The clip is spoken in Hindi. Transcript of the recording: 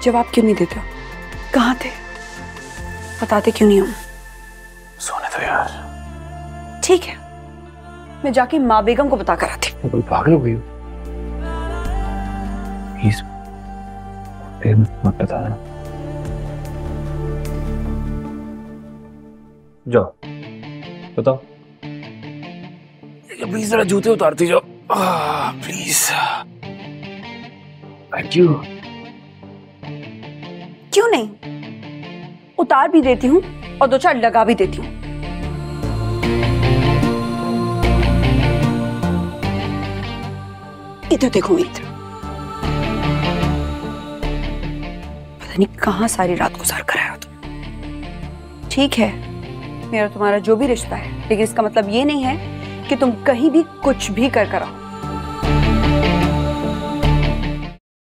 जवाब क्यों नहीं देते हो? कहाँ थे? बताते क्यों नहीं हो? सोने दो यार। ठीक है, मैं जाके माँ बेगम को बता कर आती हूँ। कोई पागल हो गई हो? प्लीज फिर मत बताना। जाओ बताओ। प्लीज जरा जूते उतारती जाओ प्लीज। Thank you. क्यों नहीं, उतार भी देती हूँ और 2-4 लगा भी देती हूँ। इधर देखो मेरी तरफ। पता नहीं कहाँ सारी रात गुजार कर आए हो तुम। ठीक है, मेरा तुम्हारा जो भी रिश्ता है, लेकिन इसका मतलब ये नहीं है कि तुम कहीं भी कुछ भी कर आओ।